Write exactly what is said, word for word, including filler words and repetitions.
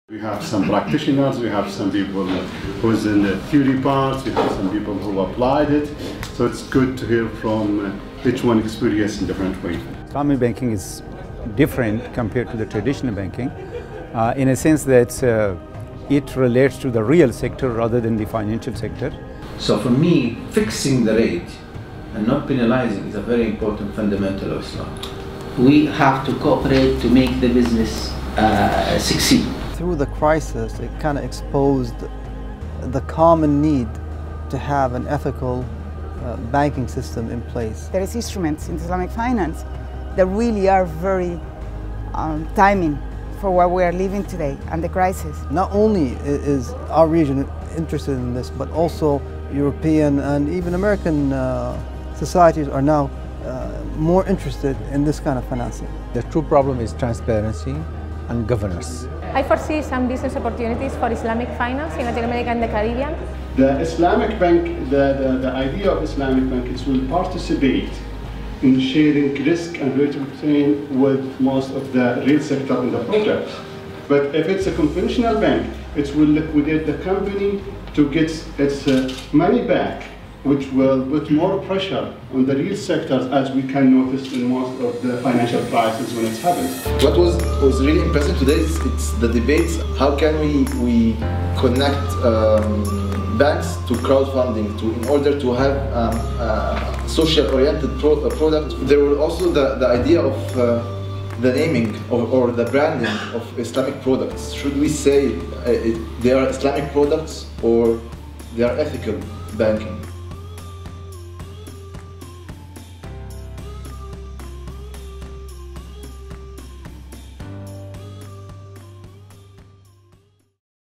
We have some practitioners, we have some people who's in the theory part, we have some people who applied it. So it's good to hear from each one experience in different way. Islamic banking is different compared to the traditional banking uh, in a sense that uh, it relates to the real sector rather than the financial sector. So for me, fixing the rate and not penalizing is a very important fundamental of Islam. We have to cooperate to make the business uh, succeed. Through the crisis, it kind of exposed the common need to have an ethical uh, banking system in place. There is instruments in Islamic finance that really are very um, timing for what we are living today and the crisis. Not only is our region interested in this, but also European and even American uh, societies are now uh, more interested in this kind of financing. The true problem is transparency and governance. I foresee some business opportunities for Islamic finance in Latin America and the Caribbean. The Islamic Bank, the, the, the idea of Islamic Bank is will participate in sharing risk and rate of return with most of the real sector in the project. But if it's a conventional bank, it will liquidate the company to get its uh, money back, which will put more pressure on the real sectors, as we can notice in most of the financial crises when it's happened. What was, was really impressive today is it's the debates. How can we, we connect um, banks to crowdfunding to, in order to have um, uh, social-oriented pro uh, products? There were also the, the idea of uh, the naming or, or the branding of Islamic products. Should we say uh, it, they are Islamic products or they are ethical banking?